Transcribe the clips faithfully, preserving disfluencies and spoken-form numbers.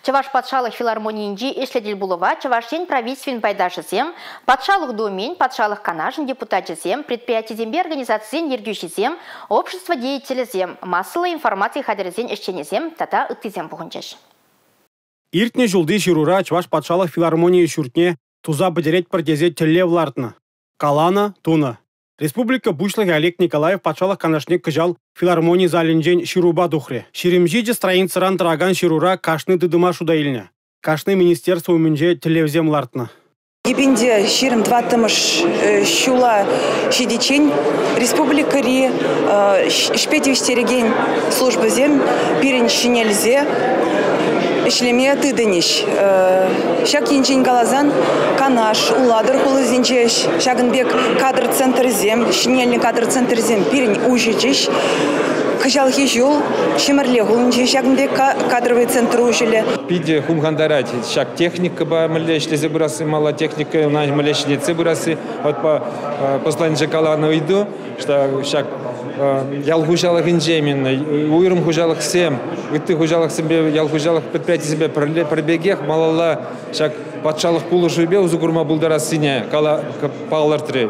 Чаваш патшалық филармонийинжи эшледил булова, Чавашен правительствен пайдашызем, патшалық домен, патшалық канажын депутатчызем, предприятизембе организациен ергюшізем, общество деятелізем, массовый информация хадерезен эшченезем, тата ыттызем бұғынчаш. Иртне жылды ширура Чаваш патшалық филармония шүртне туза бідерет бірдезе тілле влартны. Калана, туна. Республика Бушлық Олег Николаев патшалық канашнек кыжал филармония залинжен шируба духре. Ширимжиде страницаран траган ширура кашны дыдыма шудайльня. Кашны министерство умінже тілевзем лартны. Ебенде ширим два тымыш шула шидичень республика ри шпетивстереген службы зем пирен шинельзе ишлеме тыдыниш. Шак инжень галазан канаш уладыр хулы зинчеш шагынбек кадр центр зем шинельный кадр центр зем пирен ужичеш. Кыжал хижул, шимерле гулынче шагынбек кадровый центр ужили. Пиде хумгандарать, шаг техника ба млечли забрасы, мала техника на млечли цибрасы. Вот по посланнице Калана иду, что шаг ял хужалах инжеменно, уйром хужалах всем, ты хужалах себе, ял хужалах предприятий себе пробегех, малала шаг патшалах пулу жубе, узугурма булдара сине, кала палартре,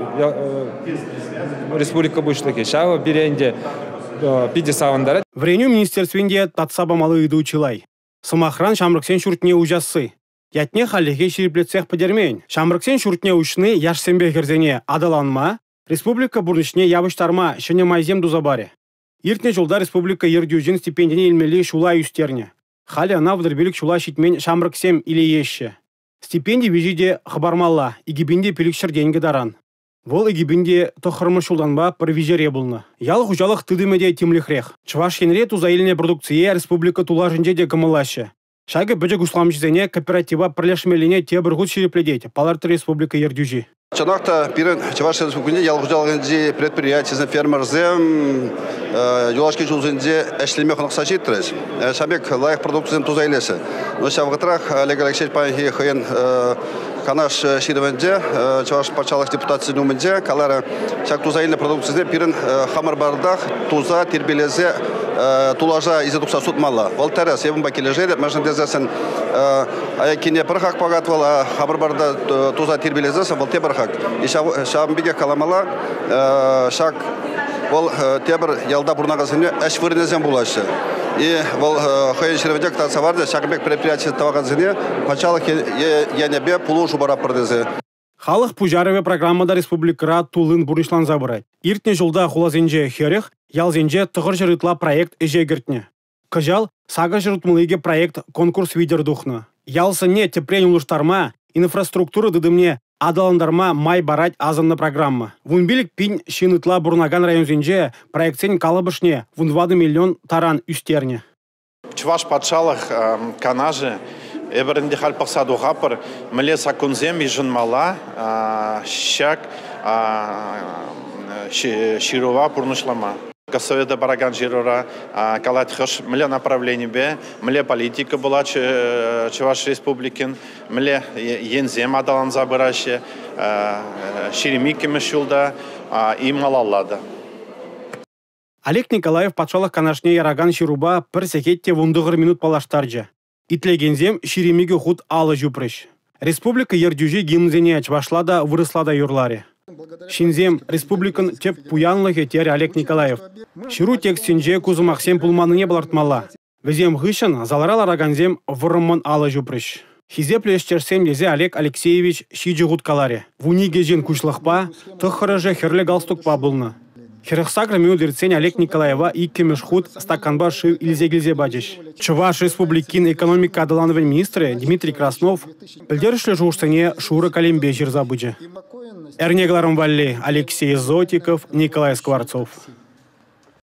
республика Бушлыки, шава беренде. Вреню министерственде татсаба малы иду училай. Самахран шамрыксен шуртне ужасы. Ятне халеге шириплетсех подермейн. Шамрыксен шуртне учны яшсембе герзене адаланма, республика бурничне ябыштарма шене майзем дузабаре. Иртне жолда республика ердюжин стипендине илмели шула юстерне. Хали ана вдырбелик шула шитмен шамрыксем или ешше. Стипендий вижиде хабармалла, игибинде пиликшер деньги даран. Вол егибінде тохырмы шулданба провизере булны. Ял хужалық тыдымеде тимлихрех. Чуваш енре тузаиліне продукция республика тулажынде де кымылашы. Шаги бөжі гусламжызене кооператива пірлешмеліне те бір ғуд шерепледейді. Паларты республика ердюжи. Чанақта пирен Чуваш республикінде ял хужалығынде предприятиясын фермерзем, юлашки жулзынде әшлеме қынықса жеттіріз. Шабек лайық продукциясын тузайлесі. Но шавғытрақ Олег Алексеевич Панхи хыйын Канаш ширвенде, Чаваш патшалық депутация нуменде, калара шак тузайны продукциясы пирен хамар бардах, туза, тербелезе, тулажа изедукса сутмалла. Волтера севым бакележере, мәжін дезесін аякине бірхак пагатвала, хамар барда туза тербелезесін, вол те бірхак. И шабымбеге каламала, шак вол тебір ялда бұрнағасыне әш вырнезен булашы. И вол хойын шерведек таса варды, шагбек предприятия тавагазыне, пачалық янебе пулу жубара пырдызы. Халық пужарове программада республикара тулын бурышлан забырай. Иртне жылда хулазенже херех, ялзенже тұғыр жырытла проект эжегіртне. Кыжал, сага жырытмылыге проект конкурс видер духны. Ялсыне тепрен улыштарма, инфраструктура дыдымне адаландарма май барать азанна программа. Вунбилик пинь шинытла бурнаган районзенже проектсен калабышне вунвады миллион таран үстерне. Чуваш патшалық канажы эберінде халпақсаду ғапыр міле сакунзем ежін мала шак широва пурнышлама. Совета бараган жирора калат хош мле направление бе мле политика была Чуваш республикин мле ензем адалан забыраще ширемики мешулда и малаллада. Олег Николаев патшалық канашне яраган шируба пір секетте вундығыр минут палаштаржа. Итлегензем ширемиге худ алы жупрыш. Республика ердюжи гимнзене чвашлада вырыслада юрларе. Шинзем республикан теп пуянлығы тер Олег Николаев. Ширу текстенже кузымақсем пулманыне балартмала. Везем ғышын заларал араганзем вырымын алы жупрыш. Хизе плешчерсем лезе Олег Алексеевич шиджи гудкаларе. Вуниге жен кушлықпа, тұхырыжы херлі галстукпа бұлны. Херхсагра мюдерцень Олег Николаева и кемешхуд стаканба шив илзе-гильзе бадиш. Чуваш республикин экономика адалановый министры Дмитрий Краснов пілдерішлі жуштане Шура Калимбе жирзабыджы. Эрнегларом Валли Алексей Зотиков, Николай Скворцов.